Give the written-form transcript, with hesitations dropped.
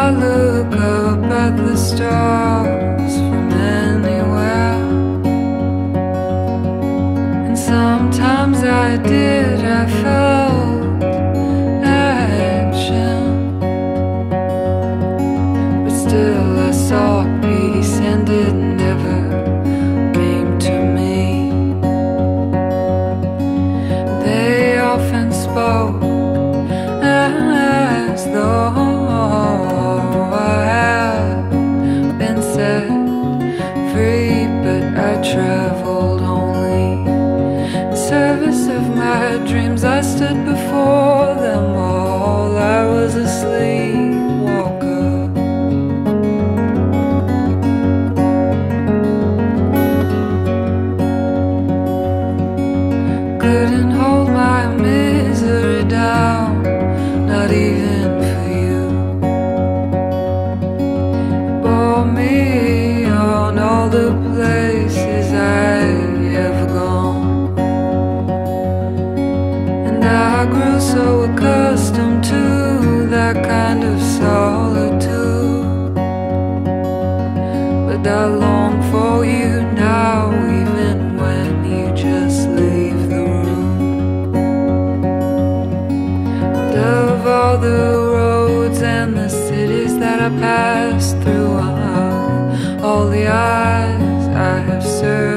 I look up at the stars from anywhere, and sometimes I did, I felt action, but still I sought peace and it never came to me. They often spoke as though I had been set free, but I traveled only in service of my dreams. I stood before them all, I was a sleepwalker. Couldn't hold my misery down, not even for you. It bore me on all the places I have gone, and I grew so accustomed to that kind of solitude. But I long for you now, even when you just leave the room. And of all the roads and the cities that I passed through, all the eyes I have served,